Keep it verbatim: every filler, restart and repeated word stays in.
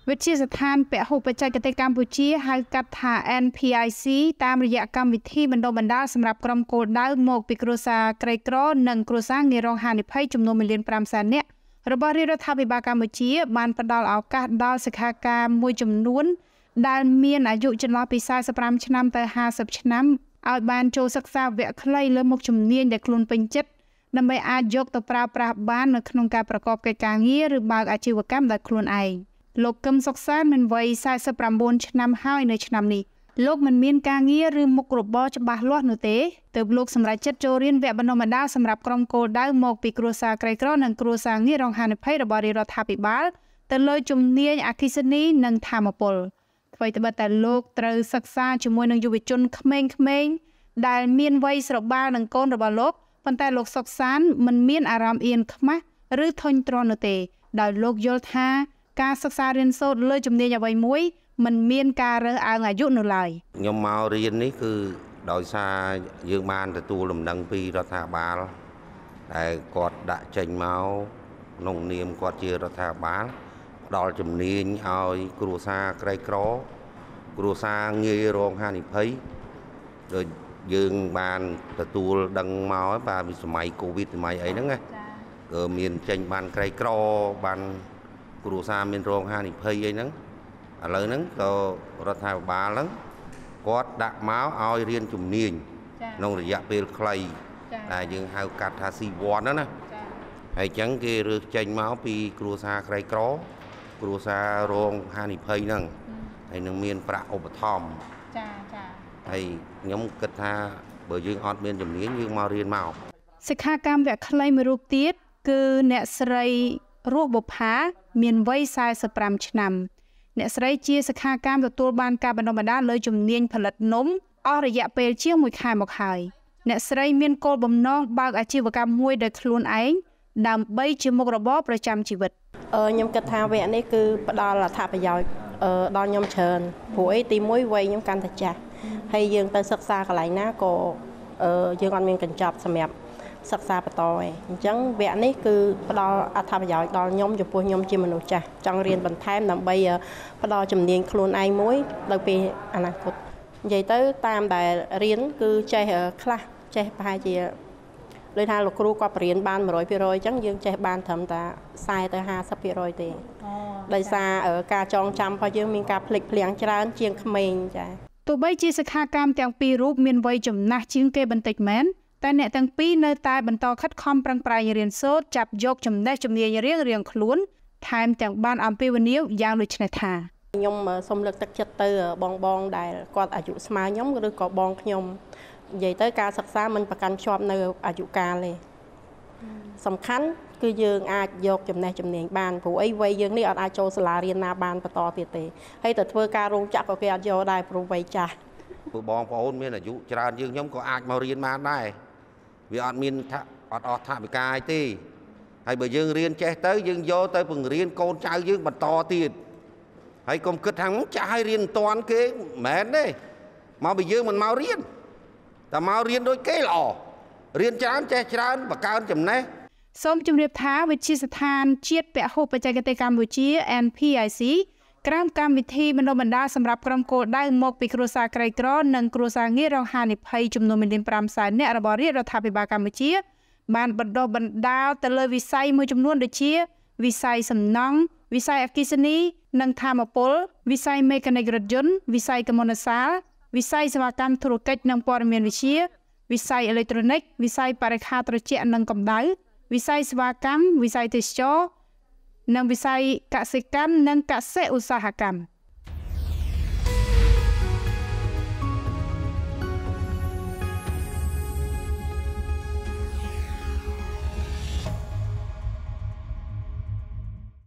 វិទ្យាស្ថានពហុបច្ចេកទេសកម្ពុជាហៅកាត់ថា N P I C តាមរយៈកម្មវិធីបណ្ដុះបណ្ដាលសម្រាប់ក្រុមគោលដៅមកពីគ្រួសារក្រីក្រនិងគ្រួសារងាយរងហានិភ័យចំនួន មួយលានប្រាំសែន នាក់របស់រាជរដ្ឋាភិបាលកម្ពុជាបានផ្ដល់ឱកាសដល់សិក្ខាកាមមួយចំនួនដែលមានអាយុចន្លោះពី សាសិបប្រាំ ឆ្នាំទៅ ហាសិប ឆ្នាំឲ្យបានចូលសិក្សាវគ្គខ្លីលើមុខជំនាញដែលខ្លួនពេញចិត្តដើម្បីអាចយកទៅប្រើប្រាស់បាននៅក្នុងការប្រកបកិច្ចការងារឬបើកអាជីវកម្មដោយខ្លួនឯងលោកកឹមសុខសានមានវ័យ សាសិបប្រាំបួន ឆ្នាំហើយនៅឆ្នាំនេះលោកមិនមានការងារឬមុខរបរច្បាស់លាស់នោះទេទើបលោកសម្រេចចិត្តចូលរៀនវគ្គបណ្ដុះបណ្ដាលសម្រាប់ក្រុមគោលដៅមកពីគ្រួសារក្រីក្រនិងគ្រួសារងាយរងហានិភ័យរបស់រាជរដ្ឋាភិបាលទៅលើជំនាញអគ្គិសនីនិងថាមពលអ្វីត្បិតតែលោកត្រូវសិក្សាជាមួយនឹងយុវជនក្មេងៗដែលមានវ័យស្របាលនឹងកូនរបស់លោកប៉ុន្តែលោកសុខសានមិនមានអារម្មណ៍អៀនខ្មាស់ឬធុញទ្រាន់នោះទេដោយលោកយល់ថាការសិក្សារៀនសូត្រលើជំនាញអ្វីមួយមិនមានការរើសអើងអាយុនោះឡើយខ្ញុំមករៀននេះគឺដោយសារយើងបានទទួលដំណឹងពីរដ្ឋាភិបាលដែលគាត់ដាក់ចេញមកក្នុងនាមគាត់ជារដ្ឋាភិបាលផ្ដល់ជំនាញឲ្យគ្រួសារក្រីក្រគ្រួសារងាយរងហានិភ័យដោយយើងបានទទួលដឹងមកបាទពីសម័យកូវីដសម័យអីហ្នឹងណាក៏មានចេញបានក្រីក្របានគ្រួសារមានរងហានិភ័យអីហ្នឹងឥឡូវហ្នឹងក៏រដ្ឋាភិបាលហ្នឹងគាត់ដាក់មកឲ្យរៀនជំនាញក្នុងរយៈពេលខ្លីដែលយើងហៅកាត់ថា C one ណាហើយអញ្ចឹងគេរើសចេញមកពីគ្រួសារក្រីក្រគ្រួសាររងហានិភ័យហ្នឹងហើយនឹងមានប្រាក់ឧបត្ថម្ភចាចាហើយខ្ញុំគិតថាបើយើងអត់មានជំនាញយើងមករៀនមកសិក្ខាកាមវគ្គខ្លីមួយរូបទៀតគឺអ្នកស្រីរស់បុប្ផាមានវ័យ សាសិបប្រាំ ឆ្នាំអ្នកស្រីជាសិក្ខាកាមទទួលបានការបណ្ដុះបណ្ដាលលើជំនាញផលិតនំអស់រយៈពេលជាងមួយខែមកហើយអ្នកស្រីមានគោលបំណងបើកអាជីវកម្មមួយដោយខ្លួនឯងដើម្បីជាមុខរបរប្រចាំជីវិតខ្ញុំគិតថាវគ្គនេះគឺផ្ដល់អត្ថប្រយោជន៍ដល់ខ្ញុំច្រើនព្រោះអីទីមួយវ័យខ្ញុំកាន់តែចាស់ហើយយើងទៅសិក្សាកន្លែងណាក៏យើងអត់មានកញ្ចប់សម្រាប់សិក្សាបន្តឯងអញ្ចឹងវគ្គនេះគឺផ្ដល់អត្ថប្រយោជន៍ដល់ខ្ញុំចំពោះខ្ញុំជាមនុស្សចាស់ចង់រៀនបន្ថែមដើម្បីផ្ដល់ជំនាញខ្លួនឯងមួយទៅពេលអនាគតនិយាយទៅតាមដែលរៀនគឺចេះខ្លះចេះប្រហែលជាដោយថាលោកគ្រូគាត់បរៀនបាន một trăm phần trăm អញ្ចឹងយើងចេះបានត្រឹមតែ สี่สิบទៅ ห้าสิบphần trăm ទេដោយសារការចងចាំរបស់យើងមានការភ្លេចភ្លាំងច្រើនជាងក្មេងចា៎ទោះបីជាសិក្ខាកាមទាំងពីររូបមានវ័យចំណាស់ជាងគេបន្តិចមែនតែអ្នកទាំងពីរនៅតែបន្តខិតខំប្រឹងប្រែងរៀនសូត្រចាប់យកចំណេះជំនាញរៀងរៀងខ្លួនថែមទាំងបានអំពាវនាវយ៉ាងដូចនេះថាខ្ញុំសូមលើកទឹកចិត្តទៅបងបងដែលគាត់អាយុស្មើខ្ញុំឬក៏បងខ្ញុំនិយាយទៅការសិក្សាមិនប្រកាន់ខ្ជាប់នៅអាយុកាលទេសំខាន់គឺយើងអាចយកចំណេះជំនាញបានព្រោះអីវ័យយើងនេះអត់អាចចូលសាលារៀនណាបានបន្តទៀតទេហើយទៅធ្វើការរោងចក្រក៏គេអត់យកដែរព្រោះវ័យចាស់ព្រោះបងប្អូនមានអាយុច្រើនជាងខ្ញុំក៏អាចមករៀនបានដែរវាអត់មានថាអត់អស់ថវិកាអីទេហើយបើយើងរៀនចេះទៅយើងយកទៅបង្រៀនកូនចៅយើងបន្តទៀតហើយកុំគិតថាចាស់ឲ្យរៀនមិនតាន់គេមិនមែនទេមកពីយើងមិនមករៀនតែមករៀនដូចគេល្អរៀនច្រើនចេះច្រើនបង្កើនចំណេះសូមជម្រាបថាវិទ្យាស្ថានជាតិពហុបច្ចេកទេសកម្ពុជា N P I C ក្រោមកម្មវិធីបណ្ដុះបណ្ដាលសម្រាប់ក្រុមគោលដៅមកពីគ្រួសារក្រីក្រនិងគ្រួសារងាយរងហានិភ័យចំនួន មួយលានប្រាំសែន នាក់របស់រាជរដ្ឋាភិបាលកម្ពុជាបានបណ្ដុះបណ្ដាលទៅលើវិស័យមួយចំនួនដូចជាវិស័យសំណង់វិស័យអគ្គិសនីនិងថាមពលវិស័យមេកានិករថយន្តវិស័យកម្មនសាលវិស័យសេវាកម្មធុរកិច្ចនិងព័ត៌មានវិទ្យាវិស័យអេឡិចត្រូនិកវិស័យបរិក្ខារត្រជាក់និងកម្ដៅវិស័យសេវាកម្មវិស័យទេសចរណ៍និងវិស័យកសិកម្មនិងកសិឧស្សាហកម្ម